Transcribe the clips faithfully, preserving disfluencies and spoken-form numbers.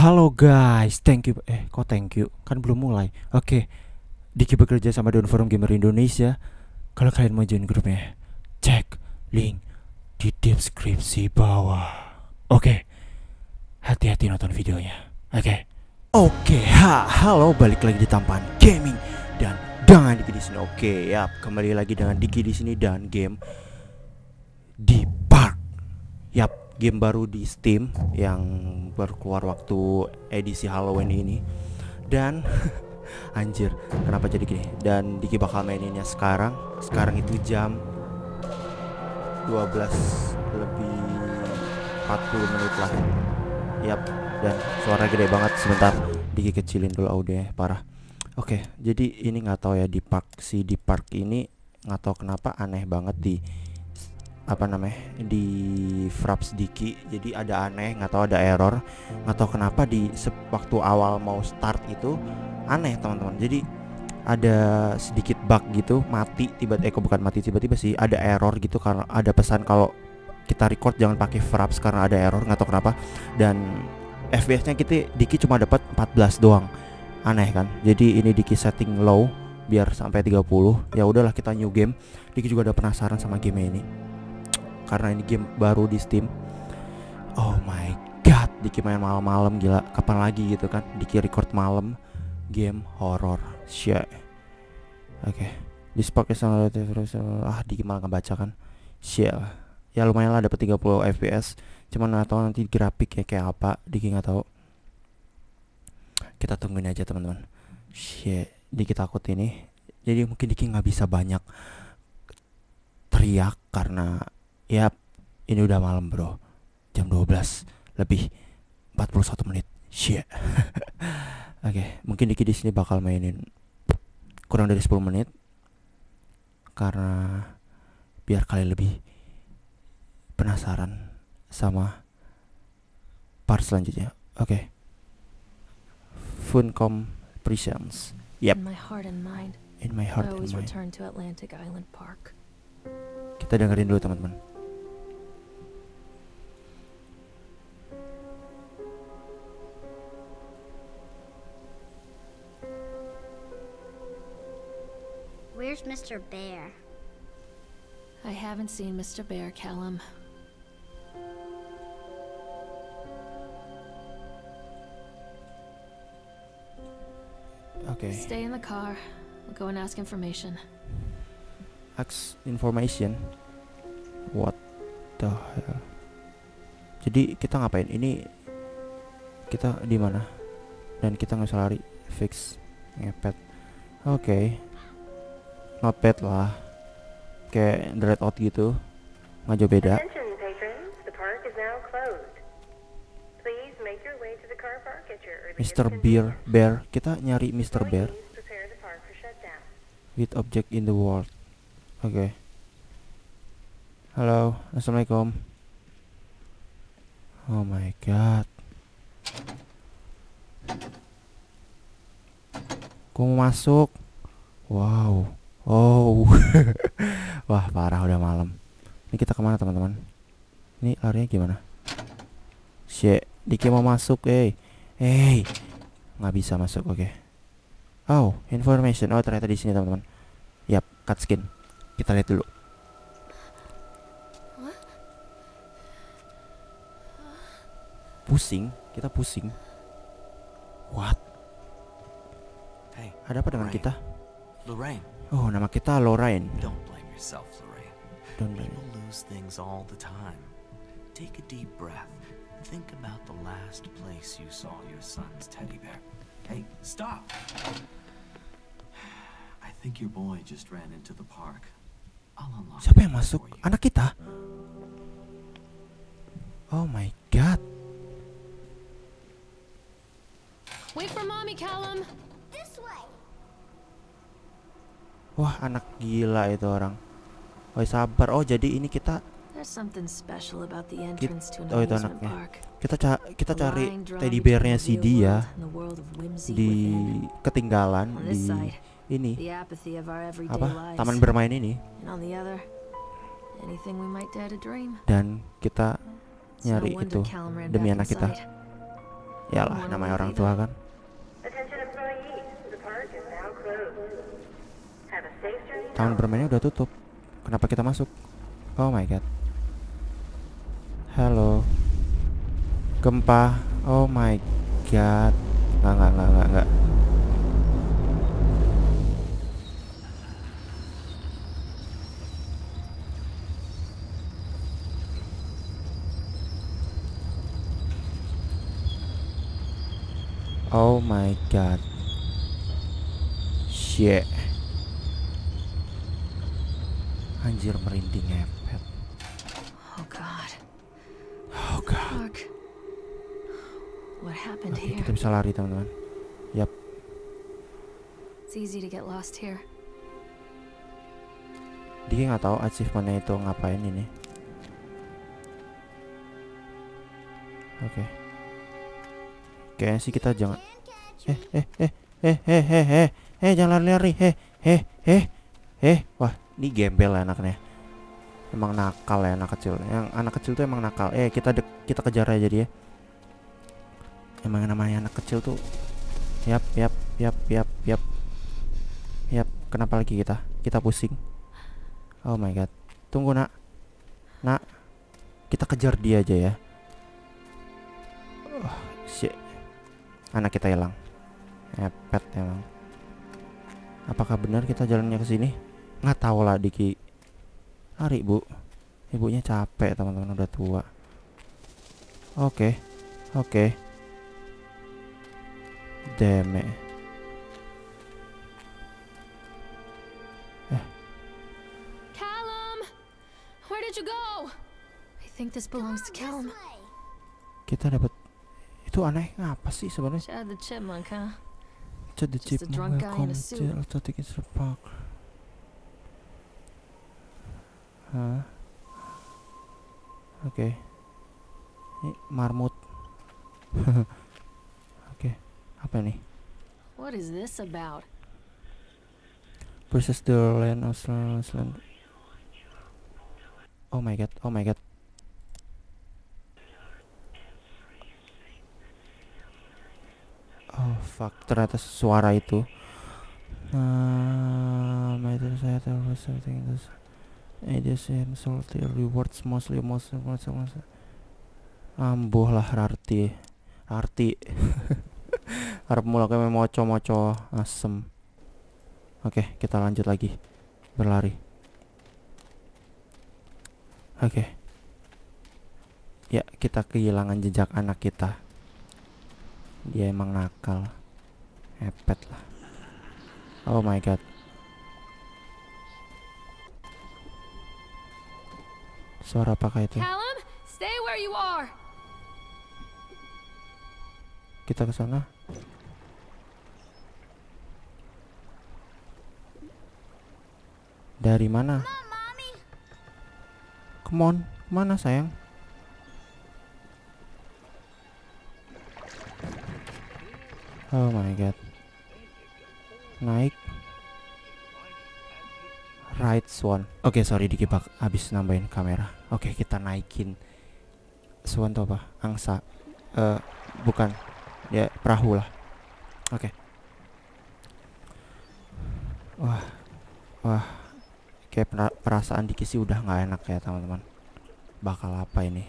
Halo guys, thank you. Eh, kok thank you? Kan belum mulai. Oke, Diki bekerja sama Daun Forum Gamer Indonesia. Kalau kalian mau join grupnya, cek link di deskripsi bawah. Oke, hati-hati nonton videonya. Oke, oke, ha, halo, balik lagi di Tampan Gaming dan dengan Diki di sini. Oke, ya, kembali lagi dengan Diki di sini dan game di Park. Yap. Game baru di Steam yang baru keluar waktu edisi Halloween ini. Dan anjir, kenapa jadi gini? Dan Diki bakal maininnya sekarang. Sekarang itu jam dua belas lebih empat puluh menit lah. Yap, dan suara gede banget. Sebentar, Diki kecilin dulu audionya, parah. Oke, jadi ini nggak tahu ya di park si di park ini nggak tahu kenapa aneh banget di apa namanya di Fraps Diki. Jadi ada aneh, nggak tahu ada error, nggak tahu kenapa di waktu awal mau start itu aneh teman-teman. Jadi ada sedikit bug gitu, mati tiba-tiba, eh kok bukan mati tiba-tiba sih, ada error gitu karena ada pesan kalau kita record jangan pakai Fraps karena ada error, nggak tahu kenapa. Dan F P S-nya kita Diki cuma dapat empat belas doang, aneh kan. Jadi ini Diki setting low biar sampai tiga puluh. Ya udahlah, kita new game. Diki juga udah penasaran sama game ini karena ini game baru di Steam. Oh my god, Diki main malam-malam, gila. Kapan lagi gitu kan Diki record malam game horror. Shit. Oke, okay. Di Spark terus ah Diki malah ngebaca kan. Shit. Ya lumayan lah, dapat tiga puluh F P S. Cuman nggak tahu nanti grafiknya kayak apa, Diki nggak tahu. Kita tungguin aja teman-teman. Shit, Diki takut ini. Jadi mungkin Diki nggak bisa banyak teriak karena ya, ini udah malam bro. Jam dua belas lebih empat puluh satu menit. Shit. Oke, okay, mungkin Diki di sini bakal mainin kurang dari sepuluh menit karena biar kalian lebih penasaran sama part selanjutnya. Oke. Okay. Funcom Presents. Yep. In my heart and mind. In my heart I and always mind. return to Atlantic Island Park. Kita dengerin dulu teman-teman. Where's Mister Bear? I haven't seen Mister Bear, Callum. Oke. Okay. Stay in the car. We'll go and ask information. Ask information. What the hell? Jadi kita ngapain? Ini kita di mana? Dan kita nggak usah lari. Fix ngepet. Oke. Okay. Ngepet lah. Kayak dread out gitu. Nggak jauh beda. Mister Bear, Bear. Kita nyari Mister Bear. With object in the world. Oke. Okay. Halo, assalamualaikum. Oh my god. Gua mau masuk. Wow. Oh. Wah, parah, udah malam. Ini kita kemana teman-teman? Ini larinya gimana? Shit, Diki mau masuk, eh. Hey. Nggak bisa masuk, oke. Okay. Oh, information. Oh, ternyata di sini teman-teman. Yap, cutscene. Kita lihat dulu. Pusing, kita pusing. What? Hey, ada apa dengan Lorraine. kita? Lorraine. Oh, nama kita Lorraine. Don't blame yourself, Lorraine. Don't blame. People lose things all the time. Take a deep breath. Think about the last place you saw your son's teddy bear. Hey, stop! I think your boy just ran into the park. I'll unlock Siapa it yang masuk? for you. Anak kita? Oh my god. Wait for mommy, Callum. This way. Wah, anak gila itu orang. Oh, sabar. Oh, jadi ini kita There's something special about the entrance to an oh, itu amusement anaknya. park. Kita ca kita A cari line drawn teddy between bearnya the si real dia world and the world of whimsy di within. ketinggalan On di this side, ini the apathy of our everyday apa? lives. Taman bermain ini. And on the other, anything we might dare to dream. Dan kita It's no nyari wonder itu Callum ran demi back anak kita. inside. Yalah, namanya orang tua kan. Taman bermainnya udah tutup. Kenapa kita masuk? Oh my god. Halo. Gempa. Oh my god. Nggak, nggak, nggak, nggak, nggak. Oh my god. Shit. Anjir, merinding ngepet. Oh God. Oh god. Mark. What happened Oke, here? kita bisa lari teman-teman. Yap. It's easy to get lost here. Dia nggak tahu achievementnya itu ngapain ini. Oke. Kayaknya sih kita jangan. Eh eh eh eh eh eh eh eh jangan lari-lari. Eh eh eh eh wah, ini gembel ya anaknya. Emang nakal ya anak kecil. Yang anak kecil tuh emang nakal. Eh kita dek kita kejar aja dia. Emang namanya anak kecil tuh. Yap yap yap yap yap. Yap, kenapa lagi kita? Kita pusing. Oh my god. Tunggu nak. Nak. Kita kejar dia aja ya. Oh, shit. Anak kita hilang. Epet emang. Apakah benar kita jalannya ke sini? Nggak tahu lah Diki. Lari bu. Ibunya capek teman-teman, udah tua. Oke. Oke. Deme. Eh. Callum! Where did you go? I think this belongs to Callum. Kita dapat itu aneh apa sih sebenarnya? Chad the Chipmunk, huh? Chad the Just a drunk guy in a Chipmunk suit. to take it to the park. Hah? Oke. Ini marmut. Oke. Apa nih? What is this about? Versus the land of land. Oh my god. Oh my god. Oh fuck, ternyata suara itu. Uh, my saya tahu something this. It is in salty rewards mostly most most most. Ambuh lah Rarti. Rarti. Harap mulai kayak moco-moco asem. Oke, kita lanjut lagi berlari. Oke. Ya, kita kehilangan jejak anak kita. Dia emang nakal. Epet lah. Oh my god. Suara apakah itu? Callum, stay where you are. Kita ke sana. Dari mana? Come on, mana sayang? Oh my god. Naik. Right Swan. Oke, okay, sorry dikibak habis nambahin kamera. Oke, okay, kita naikin. Swan tuh apa? Angsa. Eh, uh, bukan. Ya, perahu lah. Oke. Okay. Wah. Wah. Kayak perasaan Diki sih udah nggak enak ya, teman-teman. Bakal apa ini?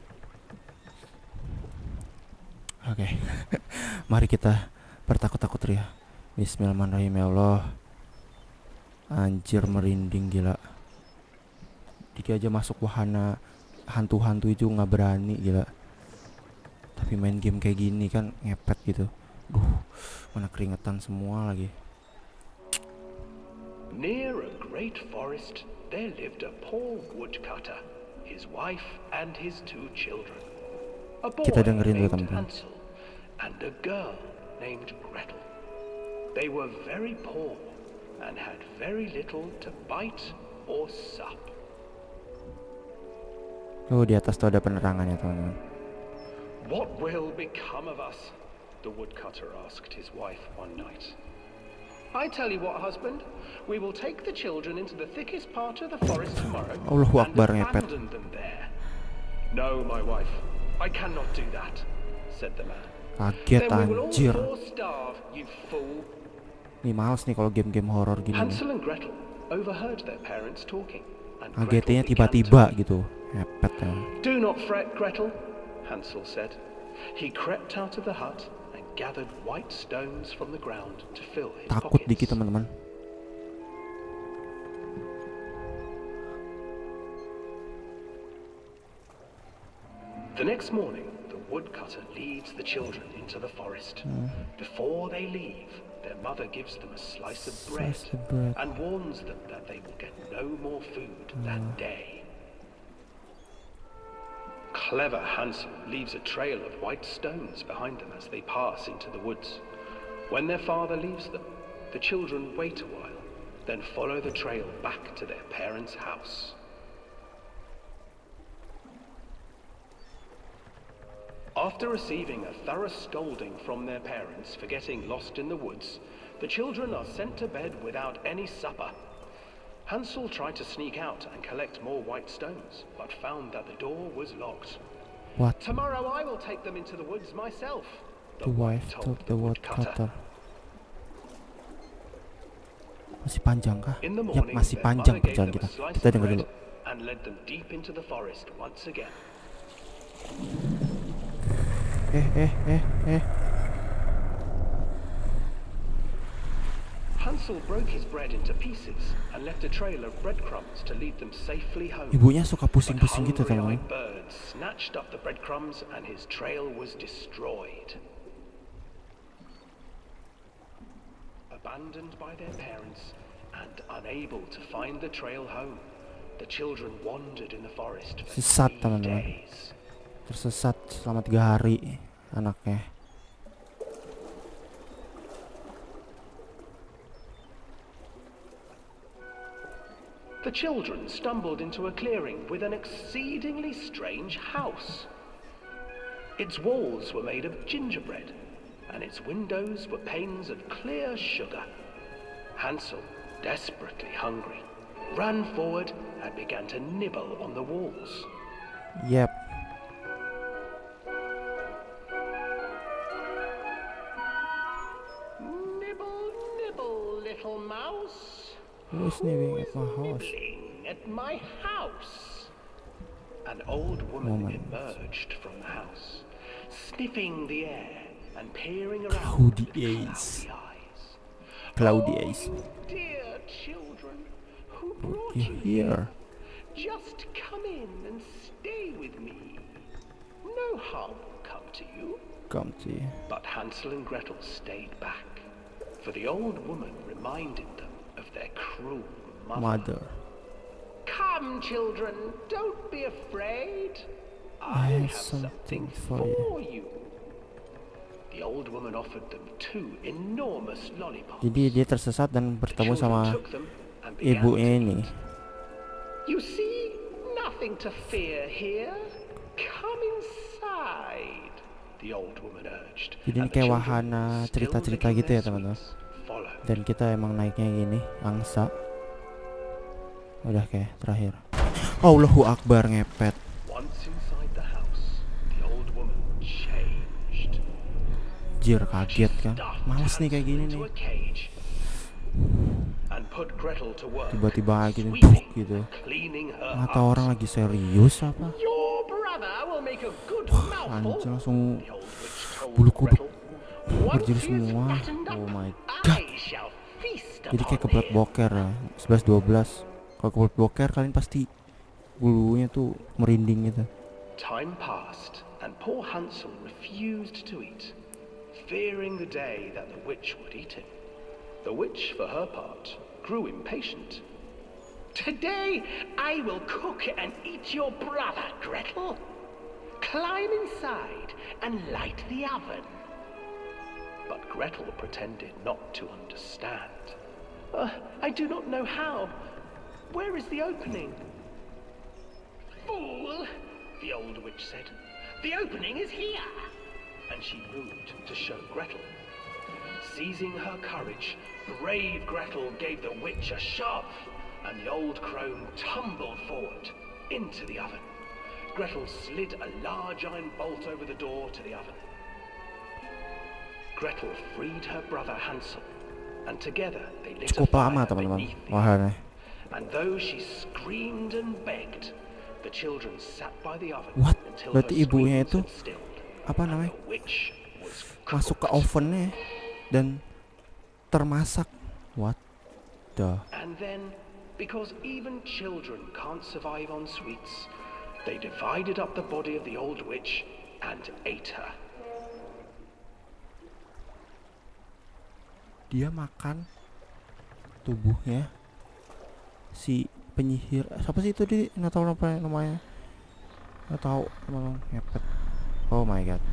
Oke. Okay. Mari kita bertakut-takut ria. Bismillahirrahmanirrahim ya Allah. Anjir, merinding gila. Diki aja masuk wahana hantu-hantu itu nggak berani gila. Tapi main game kayak gini kan ngepet gitu. Duh, mana keringetan semua lagi. Near a great forest, there lived a poor woodcutter, his wife and his two children. A boy Kita dengerin dulu named teman-teman. Hansel and a girl named Gretel. They were very poor and had very little to bite or sup. Oh, di atas tuh ada penerangannya, teman-teman. What will become of us? The woodcutter asked his wife one night. I tell you what, husband, we will take the children into the thickest part of the forest tomorrow Allahu and Akbar, ngepet. abandon them there. No, my wife, I cannot do that, said the man. Kaget Then we will all anjir. four starve, you fool. Nih males nih kalau game-game horor gini nih. Hansel and Gretel overheard their parents talking, and Kagetnya Gretel began tiba-tiba to weep. gitu. Hepet ya. Do not fret, Gretel, Hansel said. He crept out of the hut and gathered white stones from the ground to fill his Takut pockets. dikit teman-teman. The next morning, the woodcutter leads the children into the forest. Before they leave, their mother gives them a slice of bread, Slice of bread. and warns them that they will get no more food that day. Clever Hansel leaves a trail of white stones behind them as they pass into the woods. When their father leaves them, the children wait a while, then follow the trail back to their parents' house. After receiving a thorough scolding from their parents for getting lost in the woods, the children are sent to bed without any supper. Hansel tried to sneak out and collect more white stones, but found that the door was locked. What? Tomorrow I will take them into the woods myself, The wife told the woodcutter. Masih panjang kah? In the Yap, morning, masih their panjang mother gave perjalanan them kita. a slice Kita of dengar bread dulu. and led them deep into the forest once again. Eh, eh, eh, eh. Hansel broke his bread into pieces and left a trail of breadcrumbs to lead them safely home. Ibunya suka But pusing-pusing gitu teman-teman. hungry-eyed birds snatched up the breadcrumbs and his trail was destroyed. Abandoned by their parents and unable to find the trail home, the children wandered in the forest for Sesat, three teman-teman. days. Tersesat selama tiga hari anaknya. The children stumbled into a clearing with an exceedingly strange house. Its walls were made of gingerbread, and its windows were panes of clear sugar. Hansel, desperately hungry, ran forward and began to nibble on the walls. Yep. Nibble, nibble, little mouse. Who is nibbling at Who is my house? nibbling at my house? An old woman Woman. emerged from the house, sniffing the air and peering around Cloudy with cloudy eyes. eyes. Cloudy Oh, eyes. you dear children, who brought You you here? Just come in and stay with me. No harm will come to you. Come to you. But Hansel and Gretel stayed back, for the old woman reminded them of their cruel mother. Mother. Come, children, don't be afraid. I I have have something something for for you. The old woman offered them two enormous lollipops. Jadi dia tersesat dan The bertemu children sama took them and began ibunya to ini. eat. You see, nothing to fear here. Come inside, the old woman urged. Jadi ini And the kayak children, wahana still cerita-cerita licking gitu ya their teman-teman. sweets, followed. Dan kita emang naiknya gini, angsa. Udah kayak terakhir. Allahu Akbar ngepet. Once inside the house, the old woman changed. Jir kaget kan. Stuffed Males nih kayak Hansel gini into nih. a cage and put Gretel to work, Tiba-tiba gini sweeping buk gitu. and cleaning her Mata up. orang lagi serius apa? Your brother will make a good Anjir mouthful. langsung The old witch told bulu kuduk Gretel. Once berdiri he is semua. fattened up, Oh my I god. shall feast Jadi kayak upon kebelet him. boker ya. sebelas dua belas. Kalau kebelet boker kalian pasti bulunya tuh merinding gitu. Time passed, and poor Hansel refused to eat, fearing the day that the witch would eat him. The witch, for her part, grew impatient. Today I will cook and eat your brother, Gretel. Climb inside and light the oven. But Gretel pretended not to understand. Uh, I do not know how. Where is the opening? Fool, the old witch said. The opening is here. And she moved to show Gretel. Seizing her courage, brave Gretel gave the witch a shove, and the old crone tumbled forward into the oven. Gretel slid a large iron bolt over the door to the oven. Gretel freed her brother Hansel, and together they lit a Cukup lama fire teman-teman. beneath the Wah, oven. nih. And though she screamed and begged, the children sat by the oven What? until Berarti her ibunya screams itu had stilled, apa and namanya? the witch was Masuk ke cooked. ovennya dan termasak. What the? And then, because even children can't survive on sweets, they divided up the body of the old witch and ate her. Dia makan tubuhnya si penyihir. Siapa sih itu, di nggak tahu apa namanya, nggak tahu, malah ngepet. Oh my god.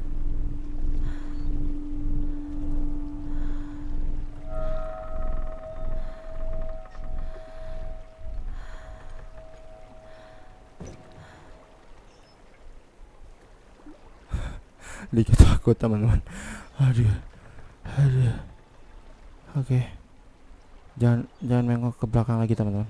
Dikit takut teman-teman. Aduh, aduh. Oke, jangan jangan mengok ke belakang lagi teman-teman.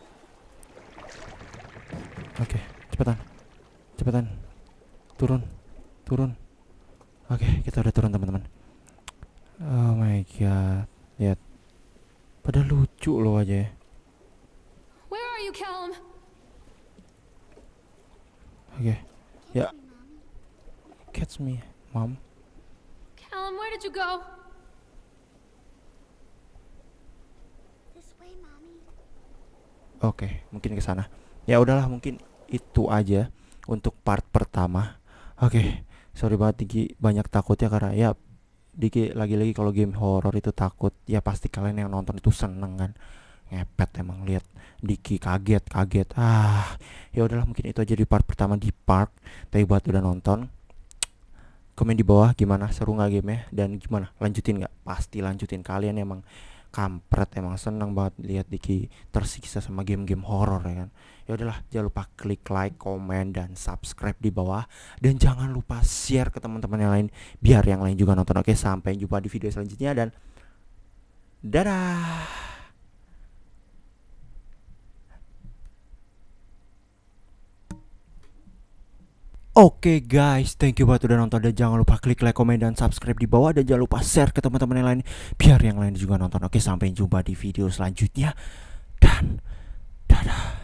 Oke, cepetan, cepetan, turun, turun. Oke, kita udah turun teman-teman. Oh my god, lihat, pada lucu loh aja ya. Where are you, Callum? Oke, ya, catch me, mom. Callum, where did you go? This way, Mommy. Oke, mungkin ke sana. Ya udahlah, mungkin itu aja untuk part pertama. Oke, sorry banget Diki banyak takutnya karena ya Diki lagi-lagi kalau game horror itu takut. Ya pasti kalian yang nonton itu seneng kan. Ngepet emang lihat Diki kaget kaget. Ah, ya udahlah, mungkin itu aja di part pertama di Park. Tapi buat udah nonton, komen di bawah gimana, seru nggak gamenya, dan gimana, lanjutin nggak? Pasti lanjutin. Kalian emang kampret, emang seneng banget lihat Diki tersiksa sama game-game horor ya kan. Ya udahlah, jangan lupa klik like, komen, dan subscribe di bawah, dan jangan lupa share ke teman-teman yang lain biar yang lain juga nonton. Oke, sampai jumpa di video selanjutnya dan dadah. Oke guys, thank you buat udah nonton, dan jangan lupa klik like, komen, dan subscribe di bawah, dan jangan lupa share ke teman-teman yang lain biar yang lain juga nonton. Oke, sampai jumpa di video selanjutnya dan dadah.